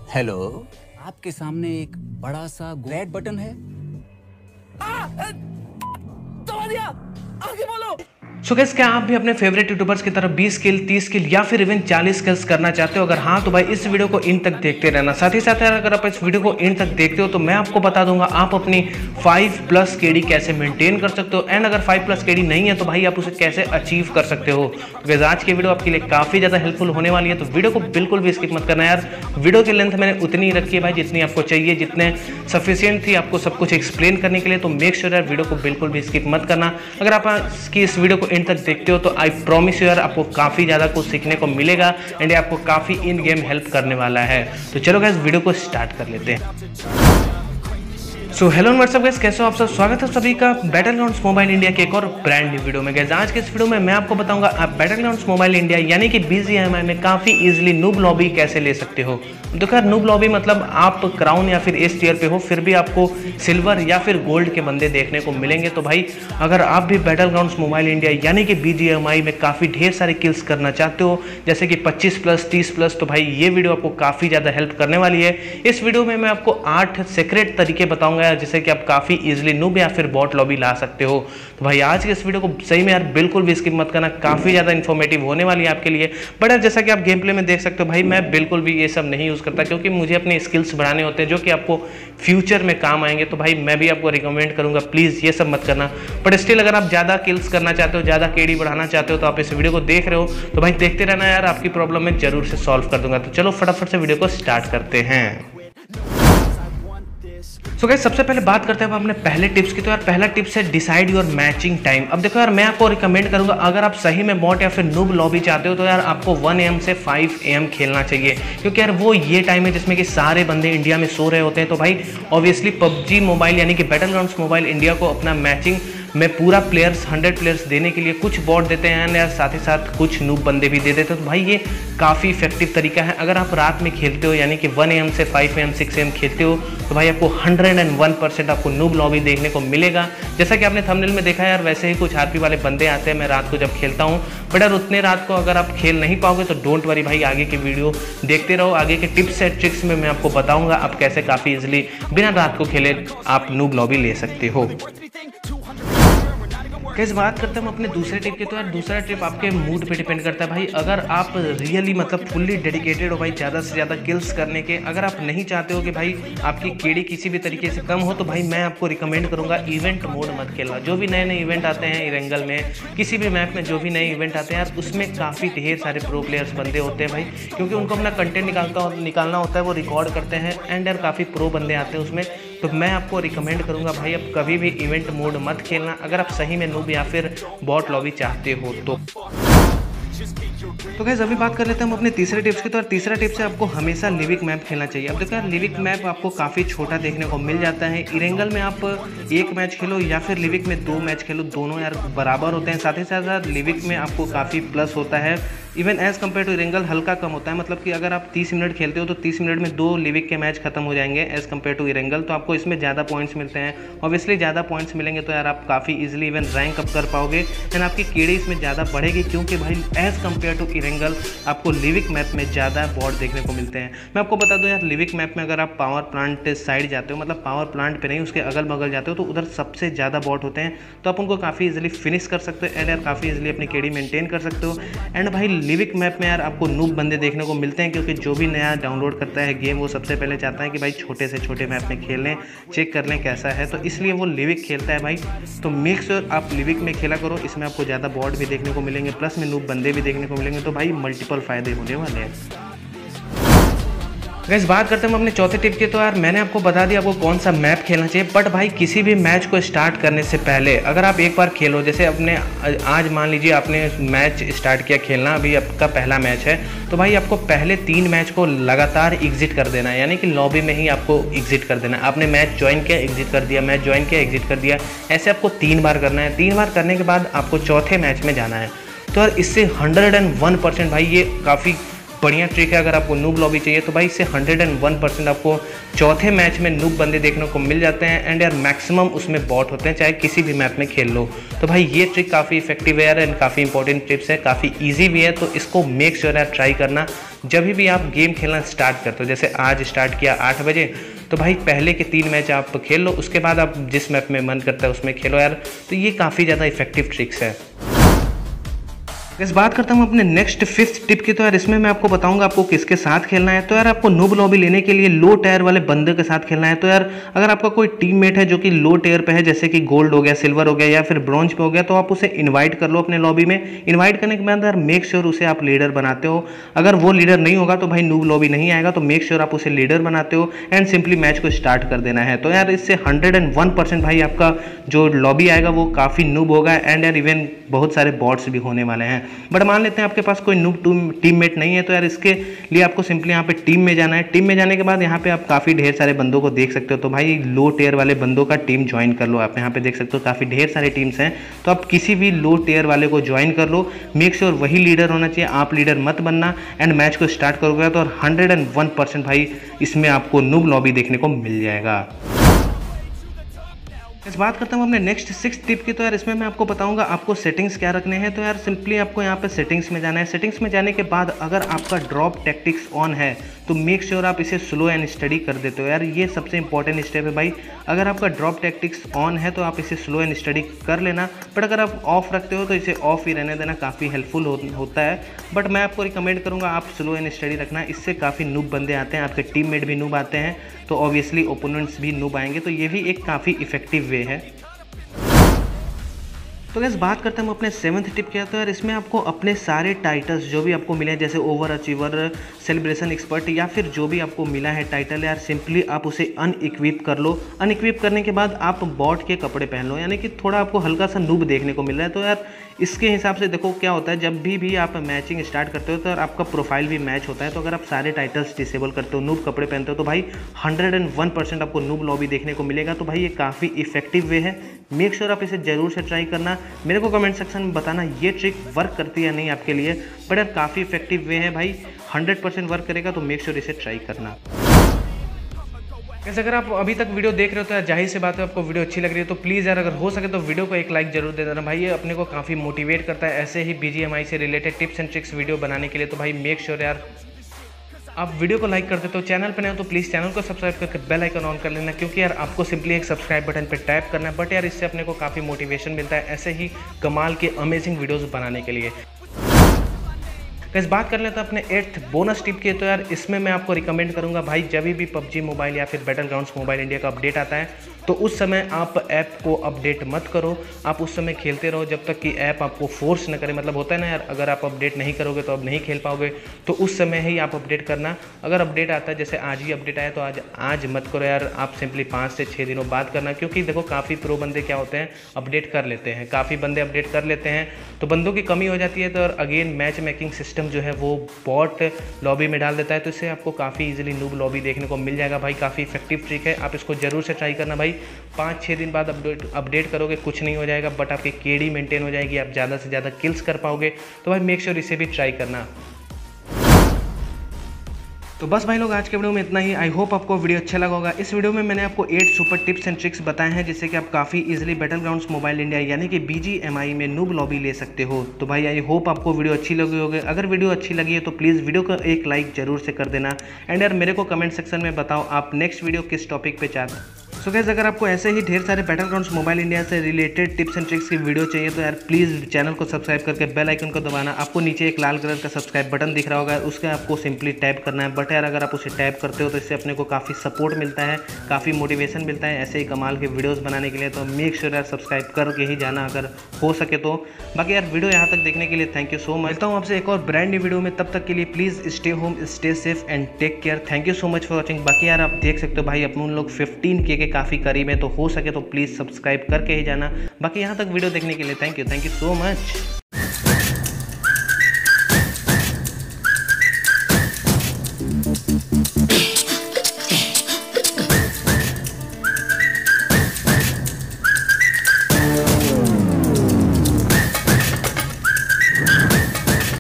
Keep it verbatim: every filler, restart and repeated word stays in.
Hello, आपके सामने एक बड़ा सा रेड बटन है। आ, दबा दिया, आगे बोलो। सो गाइस, क्या आप भी अपने फेवरेट यूट्यूबर्स की तरह बीस किल, तीस किल या फिर इवन चालीस किल्स करना चाहते हो? अगर हाँ तो भाई इस वीडियो को इन तक देखते रहना। साथ ही साथ यार अगर आप इस वीडियो को इन तक देखते हो तो मैं आपको बता दूंगा आप अपनी फाइव प्लस केडी कैसे मेंटेन कर सकते हो। एंड अगर फाइव प्लस केडी नहीं है तो भाई आप उसे कैसे अचीव कर सकते हो। तो गाइस आज की वीडियो आपके लिए काफ़ी ज़्यादा हेल्पफुल होने वाली है, तो वीडियो को बिल्कुल भी स्किप मत करना यार। वीडियो की लेंथ मैंने उतनी ही रखी है भाई जितनी आपको चाहिए, जितने सफिशियंट थी आपको सब कुछ एक्सप्लेन करने के लिए। तो मेक श्योर यार वीडियो को बिल्कुल भी स्किप मत करना। अगर आप इसकी इस वीडियो को इन तक देखते हो तो आई प्रॉमिस यू यार आपको काफ़ी ज़्यादा कुछ सीखने को मिलेगा एंड आपको काफ़ी इन गेम हेल्प करने वाला है। तो चलो गाइस वीडियो को स्टार्ट कर लेते हैं। सो हेलो व्हाट्सअप गाइस, कैसे हो आप सब? स्वागत है सभी का बैटलग्राउंड्स मोबाइल इंडिया के एक और ब्रांड न्यू वीडियो में। गाइस आज के इस वीडियो में मैं आपको बताऊंगा आप बैटलग्राउंड्स मोबाइल इंडिया यानी कि बीजीएमआई में काफ़ी इजीली नूब लॉबी कैसे ले सकते हो। देखो यार, नूब लॉबी मतलब आप क्राउन या फिर एस टीयर पे हो फिर भी आपको सिल्वर या फिर गोल्ड के बंदे देखने को मिलेंगे। तो भाई अगर आप भी बैटलग्राउंड्स मोबाइल इंडिया यानी कि बीजीएमआई में काफ़ी ढेर सारे किल्स करना चाहते हो, जैसे कि पच्चीस प्लस, तीस प्लस, तो भाई ये वीडियो आपको काफ़ी ज़्यादा हेल्प करने वाली है। इस वीडियो में मैं आपको आठ सीक्रेट तरीके बताऊंगा जिससे कि आप काफ़ी इजीली नूब या फिर बॉट लॉबी ला सकते हो। तो भाई आज के इस वीडियो को सही में यार बिल्कुल भी स्किप मत करना, काफ़ी ज़्यादा इन्फॉर्मेटिव होने वाली है आपके लिए। बट यार जैसा कि आप गेम प्ले में देख सकते हो भाई मैं बिल्कुल भी ये सब नहीं यूज़ करता क्योंकि मुझे अपने स्किल्स बढ़ाने होते हैं जो कि आपको फ्यूचर में काम आएंगे। तो भाई मैं भी आपको रिकमेंड करूंगा प्लीज़ ये सब मत करना। बट स्टिल अगर आप ज़्यादा किल्स करना चाहते हो, ज़्यादा केडी बढ़ाना चाहते हो तो आप इस वीडियो को देख रहे हो तो भाई देखते रहना यार, आपकी प्रॉब्लम मैं जरूर से सॉल्व कर दूंगा। तो चलो फटाफट से वीडियो को स्टार्ट करते हैं। सो गाइस सबसे पहले बात करते हैं अपने पहले टिप्स की। तो यार पहला टिप्स है डिसाइड योर मैचिंग टाइम। अब देखो यार मैं आपको रिकमेंड करूंगा अगर आप सही में बॉट या फिर नूब लॉबी चाहते हो तो यार आपको वन ए एम से फाइव ए एम खेलना चाहिए क्योंकि यार वो ये टाइम है जिसमें कि सारे बंदे इंडिया में सो रहे होते हैं। तो भाई ऑब्वियसली पबजी मोबाइल यानी कि बैटलग्राउंड्स मोबाइल इंडिया को अपना मैचिंग में पूरा प्लेयर्स हंड्रेड प्लेयर्स देने के लिए कुछ बॉट देते हैं यार, साथ ही साथ कुछ नूब बंदे भी दे देते हैं। तो भाई ये काफ़ी इफेक्टिव तरीका है। अगर आप रात में खेलते हो यानी कि वन ए एम से five A M, six A M खेलते हो तो भाई आपको हंड्रेड एंड वन परसेंट आपको नूब लॉबी देखने को मिलेगा। जैसा कि आपने थंबनेल में देखा यार वैसे ही कुछ आरपी वाले बंदे आते हैं मैं रात को जब खेलता हूँ। बट यार उतने रात को अगर आप खेल नहीं पाओगे तो डोंट वरी भाई, आगे की वीडियो देखते रहो। आगे के टिप्स एंड ट्रिक्स में मैं आपको बताऊंगा आप कैसे काफ़ी इजीली बिना रात को खेले आप नूब लॉबी ले सकते हो। कैसे बात करते हैं हम अपने दूसरे टिप की। तो यार दूसरा टिप आपके मूड पे डिपेंड करता है भाई। अगर आप रियली मतलब फुल्ली डेडिकेटेड हो भाई ज़्यादा से ज़्यादा किल्स करने के, अगर आप नहीं चाहते हो कि भाई आपकी केडी किसी भी तरीके से कम हो तो भाई मैं आपको रिकमेंड करूंगा इवेंट मोड मत खेलना। जो भी नए नए इवेंट आते हैं इरेंगल में, किसी भी मैप में जो भी नए इवेंट आते हैं यार उसमें काफ़ी ढेर सारे प्रो प्लेयर्स बंदे होते हैं भाई, क्योंकि उनको अपना कंटेंट निकालता निकालना होता है, वो रिकॉर्ड करते हैं एंड यार काफ़ी प्रो बंदे आते हैं उसमें। तो मैं आपको रिकमेंड करूंगा भाई आप कभी भी इवेंट मोड मत खेलना अगर आप सही में नूब या फिर बॉट लॉबी चाहते हो तो। तो गाइस अभी बात कर लेते हैं हम अपने तीसरे टिप्स की। तो तीसरा टिप्स है आपको हमेशा लिविक मैप खेलना चाहिए। अब देखो यार लिविक मैप आपको काफ़ी छोटा देखने को मिल जाता है। इरेंगल में आप एक मैच खेलो या फिर लिविक में दो मैच खेलो, दोनों यार बराबर होते हैं। साथ ही साथ लिविक में आपको काफ़ी प्लस होता है, even as compare to Erangel हल्का कम होता है। मतलब कि अगर आप तीस मिनट खेलते हो तो तीस मिनट में दो लिविक के मैच खत्म हो जाएंगे एज कम्पेयर टू इरेंगल। तो आपको इसमें ज़्यादा पॉइंट्स मिलते हैं। ऑब्वियसली ज़्यादा पॉइंट्स मिलेंगे तो यार आप काफ़ी इजीली इवन रैंक अप कर पाओगे एंड आपकी केडी इसमें ज़्यादा बढ़ेगी क्योंकि भाई एज कम्पेयर टू इरेंगल आपको लिविक मैप में ज़्यादा बॉट देखने को मिलते हैं। मैं आपको बता दूं यार लिविक मैप में अगर आप पावर प्लांट साइड जाते हो, मतलब पावर प्लांट पे नहीं उसके अगल बगल जाते हो, तो उधर सबसे ज़्यादा बॉट होते हैं। तो आप उनको काफ़ी इजीली फिनिश कर सकते हो एंड यार काफ़ी इजीली अपनी केडी मेंटेन कर सकते हो। एंड भाई लिविक मैप में यार आपको नूब बंदे देखने को मिलते हैं क्योंकि जो भी नया डाउनलोड करता है गेम वो सबसे पहले चाहता है कि भाई छोटे से छोटे मैप में खेल लें, चेक कर लें कैसा है, तो इसलिए वो लिविक खेलता है भाई। तो मेक श्योर आप लिविक में खेला करो, इसमें आपको ज़्यादा बॉट भी देखने को मिलेंगे, प्लस में नूब बंदे भी देखने को मिलेंगे। तो भाई मल्टीपल फायदे होने वाले हैं। गाइस बात करते हैं हम अपने चौथे टिप की। तो यार मैंने आपको बता दिया आपको कौन सा मैप खेलना चाहिए, बट भाई किसी भी मैच को स्टार्ट करने से पहले अगर आप एक बार खेलो, जैसे अपने आज मान लीजिए आपने मैच स्टार्ट किया खेलना, अभी आपका पहला मैच है, तो भाई आपको पहले तीन मैच को लगातार एग्जिट कर देना है, यानी कि लॉबी में ही आपको एग्जिट कर देना है। आपने मैच ज्वाइन किया एग्जिट कर दिया, मैच ज्वाइन किया एग्जिट कर दिया, ऐसे आपको तीन बार करना है। तीन बार करने के बाद आपको चौथे मैच में जाना है। तो यार इससे हंड्रेड एंड वन परसेंट भाई ये काफ़ी बढ़िया ट्रिक है। अगर आपको नूब लॉबी चाहिए तो भाई इससे हंड्रेड एंड वन परसेंट आपको चौथे मैच में नूब बंदे देखने को मिल जाते हैं एंड यार मैक्सिमम उसमें बॉट होते हैं, चाहे किसी भी मैप में खेल लो। तो भाई ये ट्रिक काफ़ी इफेक्टिव है यार एंड काफ़ी इंपॉर्टेंट टिप्स है, काफ़ी ईजी भी है। तो इसको मेक श्योर यार ट्राई करना जब भी आप गेम खेलना स्टार्ट करते हो। जैसे आज स्टार्ट किया आठ बजे, तो भाई पहले के तीन मैच आप खेल लो, उसके बाद आप जिस मैप में मन करता है उसमें खेलो यार। तो ये काफ़ी ज़्यादा इफेक्टिव ट्रिक्स है। इस बात करता हूँ अपने नेक्स्ट फिफ्थ टिप की। तो यार इसमें मैं आपको बताऊंगा आपको किसके साथ खेलना है। तो यार आपको नूब लॉबी लेने के लिए लो टायर वाले बंदे के साथ खेलना है। तो यार अगर आपका कोई टीममेट है जो कि लो टायर पे है, जैसे कि गोल्ड हो गया, सिल्वर हो गया या फिर ब्रॉन्ज पे हो गया, तो आप उसे इन्वाइट कर लो अपने लॉबी में। इन्वाइट करने के बाद यार मेक श्योर उसे आप लीडर बनाते हो। अगर वो लीडर नहीं होगा तो भाई नूब लॉबी नहीं आएगा, तो मेक श्योर आप उसे लीडर बनाते हो एंड सिंपली मैच को स्टार्ट कर देना है। तो यार इससे हंड्रेड एंड वन परसेंट भाई आपका जो लॉबी आएगा वो काफ़ी नूब होगा एंड यार इवन बहुत सारे बॉट्स भी होने वाले हैं। बट मान लेते हैं आपके पास कोई नूब टीममेट नहीं है, तो यार इसके लिए आपको सिंपली यहाँ पे टीम में जाना है। टीम में जाने के बाद यहाँ पे आप काफ़ी ढेर सारे बंदों को देख सकते हो। तो भाई लो टेयर वाले बंदों का टीम ज्वाइन कर लो। आप यहाँ पे देख सकते हो काफ़ी ढेर सारे टीम्स हैं, तो आप किसी भी लो टेयर वाले को ज्वाइन कर लो। मेक श्योर वही लीडर होना चाहिए, आप लीडर मत बनना एंड मैच को स्टार्ट करोगे तो हंड्रेड एंड वन परसेंट भाई इसमें आपको नूब लॉबी देखने को मिल जाएगा। इस बात करता हूँ अपने नेक्स्ट सिक्स टिप की। तो यार इसमें मैं आपको बताऊंगा आपको सेटिंग्स क्या रखने हैं। तो यार सिंपली आपको यहाँ पे सेटिंग्स में जाना है। सेटिंग्स में जाने के बाद अगर आपका ड्रॉप टैक्टिक्स ऑन है तो मेक श्योर आप इसे स्लो एंड स्टडी कर देते हो। यार ये सबसे इंपॉर्टेंट स्टेप है भाई। अगर आपका ड्रॉप टैक्टिक्स ऑन है तो आप इसे स्लो एंड स्टडी कर लेना, बट अगर आप ऑफ रखते हो तो इसे ऑफ ही रहने देना, काफ़ी हेल्पफुल हो, होता है। बट मैं आपको रिकमेंड करूँगा आप स्लो एंड स्टडी रखना, इससे काफ़ी नूब बंदे आते हैं, आपके टीममेट भी नूब आते हैं, तो ऑब्वियसली ओपोनेंट्स भी नूब आएंगे। तो ये भी एक काफ़ी इफेक्टिव वे है। तो गैस बात करते हैं हम अपने सेवन्थ टिप क्या। तो यार इसमें आपको अपने सारे टाइटल्स जो भी आपको मिले हैं, जैसे ओवर अचीवर, सेलिब्रेशन एक्सपर्ट या फिर जो भी आपको मिला है टाइटल, यार सिंपली आप उसे अनइक्विप कर लो। अनइक्विप करने के बाद आप बॉट के कपड़े पहन लो, यानी कि थोड़ा आपको हल्का सा नूब देखने को मिल रहा है। तो यार इसके हिसाब से देखो क्या होता है, जब भी भी आप मैचिंग स्टार्ट करते हो तो यार आपका प्रोफाइल भी मैच होता है। तो अगर आप सारे टाइटल्स डिसेबल करते हो, नूब कपड़े पहनते हो, तो भाई हंड्रेड एंड वन परसेंट आपको नूब लॉबी देखने को मिलेगा। तो भाई ये काफ़ी इफेक्टिव वे है। मेक श्योर आप इसे जरूर से ट्राई करना। मेरे को कमेंट सेक्शन में बताना ये ट्रिक वर्क करती है या नहीं आपके लिए, बट यार काफ़ी इफेक्टिव वे है भाई, हंड्रेड परसेंट वर्क करेगा। तो मेक श्योर इसे ट्राई करना। कैसे अगर आप अभी तक वीडियो देख रहे हो तो यार जाहिर सी बात है आपको वीडियो अच्छी लग रही है, तो प्लीज़ यार अगर हो सके तो वीडियो को एक लाइक जरूर दे देना भाई। ये अपने को काफ़ी मोटिवेट करता है ऐसे ही बीजीएमआई से related tips and tricks video बनाने के लिए। तो भाई मेक श्योर यार आप वीडियो को लाइक कर देते हो। चैनल पर नहीं हो तो प्लीज़ चैनल को सब्सक्राइब करके बेल आइकन ऑन कर लेना, क्योंकि यार आपको सिंपली एक सब्सक्राइब बटन पर टैप करना है, बट यार इससे अपने को काफ़ी मोटिवेशन मिलता है ऐसे ही कमाल के अमेजिंग वीडियोज़ बनाने के लिए। तो इस बात कर लेते हैं अपने एट्थ बोनस टिप की। तो यार इसमें मैं आपको रिकमेंड करूंगा भाई, जब भी पबजी मोबाइल या फिर बैटल ग्राउंड्स मोबाइल इंडिया का अपडेट आता है तो उस समय आप ऐप को अपडेट मत करो। आप उस समय खेलते रहो जब तक कि ऐप आपको फोर्स न करे। मतलब होता है ना यार, अगर आप अपडेट नहीं करोगे तो अब नहीं खेल पाओगे, तो उस समय ही आप अपडेट करना। अगर अपडेट आता है, जैसे आज ही अपडेट आया, तो आज आज मत करो यार, आप सिंपली पाँच से छः दिनों बाद करना। क्योंकि देखो काफ़ी प्रो बंदे क्या होते हैं, अपडेट कर लेते हैं, काफ़ी बंदे अपडेट कर लेते हैं, तो बंदों की कमी हो जाती है। तो अगेन मैच मेकिंग सिस्टम जो है वो बॉट लॉबी में डाल देता है, तो इससे आपको काफ़ी इजीली नूब लॉबी देखने को मिल जाएगा भाई। काफ़ी इफेक्टिव ट्रिक है, आप इसको जरूर से ट्राई करना भाई। पाँच छः दिन बाद अपडेट अपडेट करोगे, कुछ नहीं हो जाएगा, बट आपकी केडी मेंटेन हो जाएगी, आप ज़्यादा से ज़्यादा किल्स कर पाओगे। तो भाई मेक श्योर इसे भी ट्राई करना। तो बस भाई लोग आज के वीडियो में इतना ही। आई होप आपको वीडियो अच्छा लगा होगा। इस वीडियो में मैंने आपको eight super tips and tricks बताए हैं, जिससे कि आप काफ़ी easily battle grounds mobile India यानी कि बीजीएमआई में नूब लॉबी ले सकते हो। तो भाई आई होप आपको वीडियो अच्छी लगी होगी। अगर वीडियो अच्छी लगी है तो प्लीज़ वीडियो को एक लाइक जरूर से कर देना। एंड यार मेरे को कमेंट सेक्शन में बताओ आप नेक्स्ट वीडियो किस टॉपिक पर चाहते हैं। सो गाइस अगर आपको ऐसे ही ढेर सारे बैटल ग्राउंड्स मोबाइल इंडिया से रिलेटेड टिप्स एंड ट्रिक्स की वीडियो चाहिए तो यार प्लीज़ चैनल को सब्सक्राइब करके बेल आइकन को दबाना। आपको नीचे एक लाल कलर का सब्सक्राइब बटन दिख रहा होगा, उसका आपको सिंपली टैप करना है। बट यार अगर आप उसे टैप करते हो तो इससे अपने को काफ़ी सपोर्ट मिलता है, काफ़ी मोटिवेशन मिलता है ऐसे ही कमाल के वीडियोज़ बनाने के लिए। तो मेक श्योर यार सब्सक्राइब करके ही जाना अगर हो सके तो। बाकी यार वीडियो यहाँ तक देखने के लिए थैंक यू सो मच। मिलता हूँ आपसे एक और ब्रांड न्यू वीडियो में, तब तक के लिए please stay home, stay safe and take care. Thank you so much for watching. बाकी यार आप देख सकते हो भाई अपन लोग फिफ्टीन के के काफ़ी करीब है, तो हो सके तो प्लीज़ सब्सक्राइब करके ही जाना। बाकी यहाँ तक वीडियो देखने के लिए thank you thank you so much.